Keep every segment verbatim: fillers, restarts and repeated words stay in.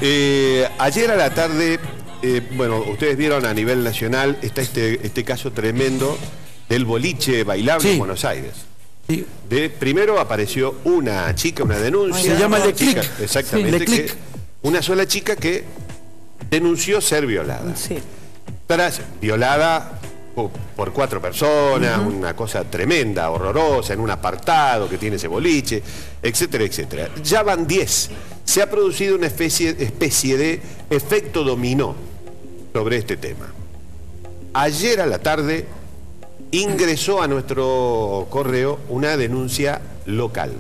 Eh, ayer a la tarde, eh, bueno, ustedes vieron a nivel nacional, está este, este caso tremendo del boliche bailable sí. en Buenos Aires. Sí. De, primero apareció una chica, una denuncia. Se llama Le Click. Exactamente. Sí, Le Click. Que, una sola chica que denunció ser violada. Sí. Tras violada por cuatro personas, uh-huh. una cosa tremenda, horrorosa, en un apartado que tiene ese boliche, etcétera, etcétera. Ya van diez. Se ha producido una especie, especie de efecto dominó sobre este tema. Ayer a la tarde ingresó a nuestro correo una denuncia local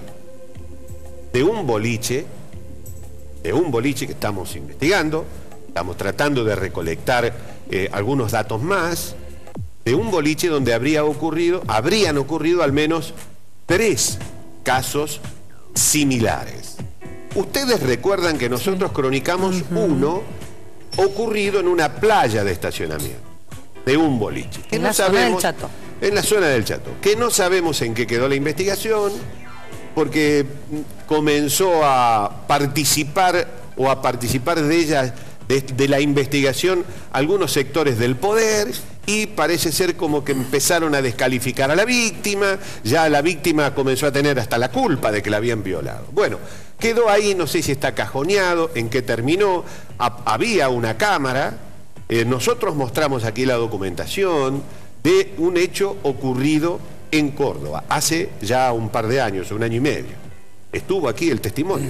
de un boliche, de un boliche que estamos investigando, estamos tratando de recolectar eh, algunos datos más, de un boliche donde habría ocurrido, habrían ocurrido al menos tres casos similares. Ustedes recuerdan que nosotros cronicamos uh-huh. uno ocurrido en una playa de estacionamiento, de un boliche. En no la sabemos, zona del Chato. En la zona del Chato. Que no sabemos en qué quedó la investigación, porque comenzó a participar o a participar de ella, de, de la investigación, algunos sectores del poder, y parece ser como que empezaron a descalificar a la víctima, ya la víctima comenzó a tener hasta la culpa de que la habían violado. Bueno, quedó ahí, no sé si está cajoneado, en qué terminó, ha, había una cámara, eh, nosotros mostramos aquí la documentación de un hecho ocurrido en Córdoba, hace ya un par de años, un año y medio. Estuvo aquí el testimonio.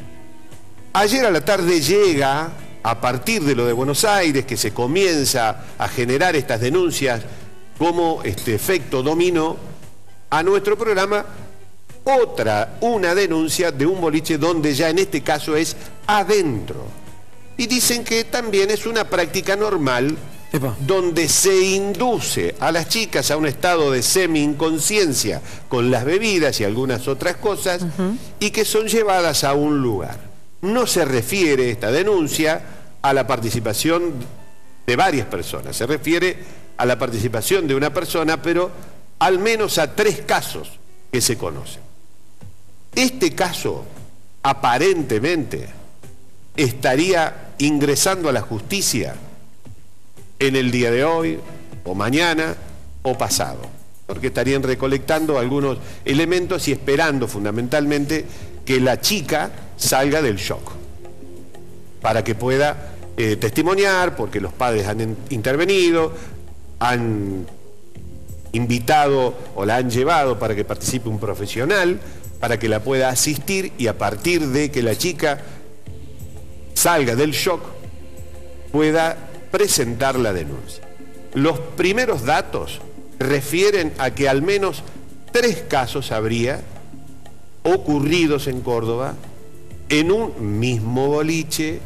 Ayer a la tarde llega, a partir de lo de Buenos Aires, que se comienza a generar estas denuncias como este efecto dominó, a nuestro programa otra, una denuncia de un boliche donde ya en este caso es adentro. Y dicen que también es una práctica normal Epa. donde se induce a las chicas a un estado de semi-inconsciencia con las bebidas y algunas otras cosas uh-huh. y que son llevadas a un lugar. No se refiere esta denuncia a la participación de varias personas, se refiere a la participación de una persona, pero al menos a tres casos que se conocen. Este caso, aparentemente, estaría ingresando a la justicia en el día de hoy, o mañana, o pasado, porque estarían recolectando algunos elementos y esperando fundamentalmente que la chica salga del shock, para que pueda eh, testimoniar, porque los padres han en, intervenido, han invitado o la han llevado para que participe un profesional, para que la pueda asistir, y a partir de que la chica salga del shock, pueda presentar la denuncia. Los primeros datos refieren a que al menos tres casos habría ocurridos en Córdoba, en un mismo boliche,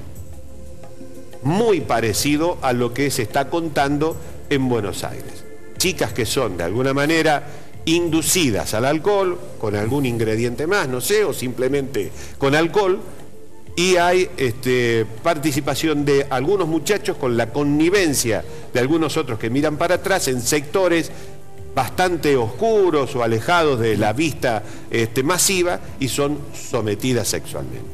muy parecido a lo que se está contando en Buenos Aires. Chicas que son de alguna manera inducidas al alcohol, con algún ingrediente más, no sé, o simplemente con alcohol, y hay este, participación de algunos muchachos con la connivencia de algunos otros que miran para atrás en sectores bastante oscuros o alejados de la vista este, masiva, y son sometidas sexualmente.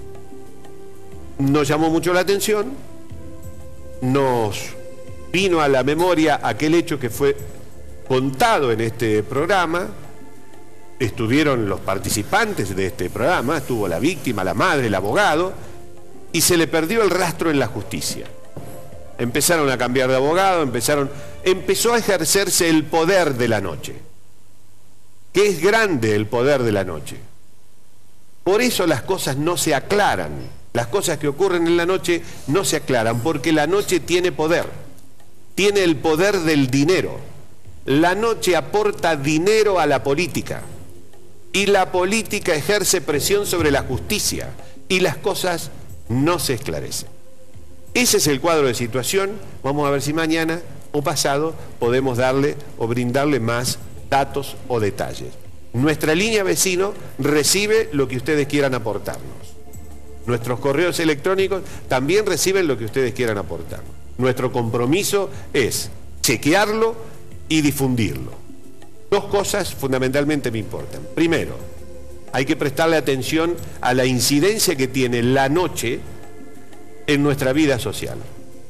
Nos llamó mucho la atención, nos vino a la memoria aquel hecho que fue contado en este programa. Estuvieron los participantes de este programa, estuvo la víctima, la madre, el abogado, y se le perdió el rastro en la justicia. Empezaron a cambiar de abogado, empezaron, empezó a ejercerse el poder de la noche, que es grande el poder de la noche. Por eso las cosas no se aclaran, las cosas que ocurren en la noche no se aclaran, porque la noche tiene poder, tiene el poder del dinero. La noche aporta dinero a la política, y la política ejerce presión sobre la justicia, y las cosas no se esclarecen. Ese es el cuadro de situación. Vamos a ver si mañana o pasado podemos darle o brindarle más datos o detalles. Nuestra línea vecino recibe lo que ustedes quieran aportarnos. Nuestros correos electrónicos también reciben lo que ustedes quieran aportarnos. Nuestro compromiso es chequearlo y difundirlo. Dos cosas fundamentalmente me importan. Primero, hay que prestarle atención a la incidencia que tiene la noche en nuestra vida social.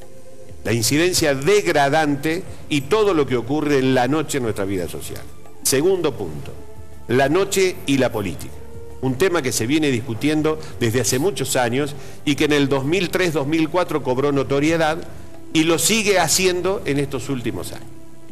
La incidencia degradante y todo lo que ocurre en la noche en nuestra vida social. Segundo punto, la noche y la política. Un tema que se viene discutiendo desde hace muchos años y que en el dos mil tres dos mil cuatro cobró notoriedad y lo sigue haciendo en estos últimos años.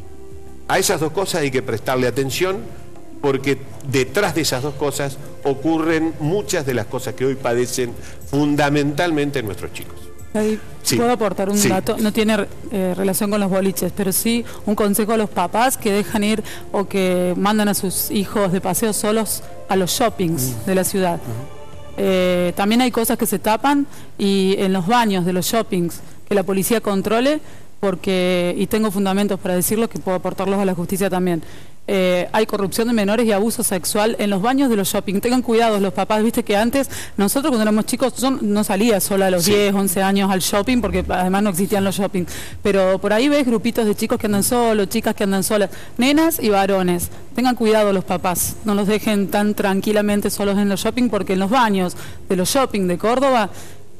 A esas dos cosas hay que prestarle atención porque detrás de esas dos cosas ocurren muchas de las cosas que hoy padecen fundamentalmente nuestros chicos. Ahí sí. Puedo aportar un sí. dato, no tiene eh, relación con los boliches, pero sí un consejo a los papás que dejan ir o que mandan a sus hijos de paseo solos a los shoppings mm. de la ciudad. Uh-huh. eh, también hay cosas que se tapan y en los baños de los shoppings que la policía controle, porque, y tengo fundamentos para decirlo, que puedo aportarlos a la justicia también. Eh, hay corrupción de menores y abuso sexual en los baños de los shopping. Tengan cuidado los papás, viste que antes, nosotros cuando éramos chicos, yo no salía sola a los sí. diez, once años al shopping, porque además no existían los shopping. Pero por ahí ves grupitos de chicos que andan solos, chicas que andan solas, nenas y varones. Tengan cuidado los papás, no los dejen tan tranquilamente solos en los shopping, porque en los baños de los shopping de Córdoba,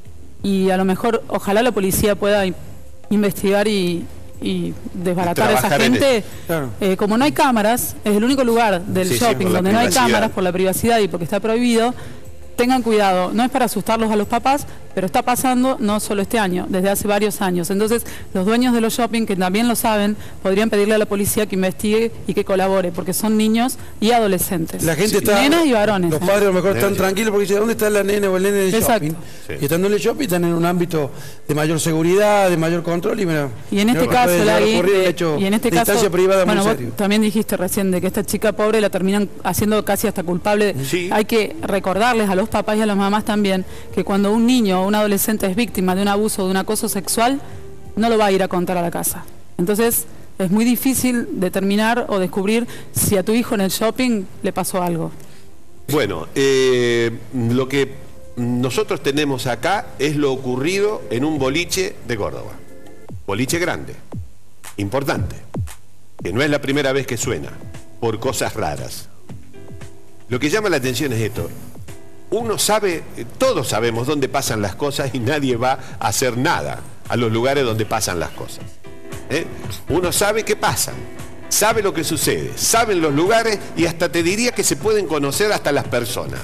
y a lo mejor, ojalá la policía pueda investigar y, y desbaratar a esa gente. Claro. Eh, como no hay cámaras, es el único lugar del sí, shopping sí, donde no hay cámaras por la privacidad y porque está prohibido. Tengan cuidado, no es para asustarlos a los papás, pero está pasando no solo este año, desde hace varios años. Entonces, los dueños de los shopping, que también lo saben, podrían pedirle a la policía que investigue y que colabore, porque son niños y adolescentes. La gente está, nenas y varones. Los padres a lo mejor están tranquilos porque dicen, ¿dónde está la nena o el nene del Exacto. shopping? Sí. Y estando en el shopping están en un ámbito de mayor seguridad, de mayor control y mira, y en este caso, la hecho, y en este caso, privada bueno, muy vos serio. También dijiste recién de que esta chica pobre la terminan haciendo casi hasta culpable. Sí. Hay que recordarles a los papás y a las mamás también que cuando un niño o un adolescente es víctima de un abuso o de un acoso sexual, no lo va a ir a contar a la casa. Entonces es muy difícil determinar o descubrir si a tu hijo en el shopping le pasó algo. Bueno, eh, lo que nosotros tenemos acá es lo ocurrido en un boliche de Córdoba. Boliche grande, importante, que no es la primera vez que suena, por cosas raras. Lo que llama la atención es esto. Uno sabe, todos sabemos dónde pasan las cosas y nadie va a hacer nada a los lugares donde pasan las cosas. ¿Eh? Uno sabe qué pasan, sabe lo que sucede, saben los lugares y hasta te diría que se pueden conocer hasta las personas.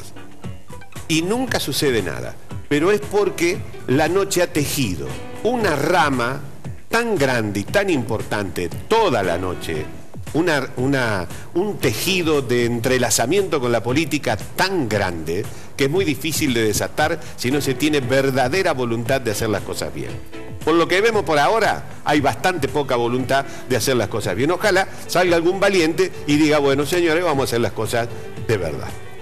Y nunca sucede nada, pero es porque la noche ha tejido una rama tan grande y tan importante toda la noche. Una, una, un tejido de entrelazamiento con la política tan grande que es muy difícil de desatar si no se tiene verdadera voluntad de hacer las cosas bien. Por lo que vemos por ahora, hay bastante poca voluntad de hacer las cosas bien. Ojalá salga algún valiente y diga, bueno, señores, vamos a hacer las cosas de verdad.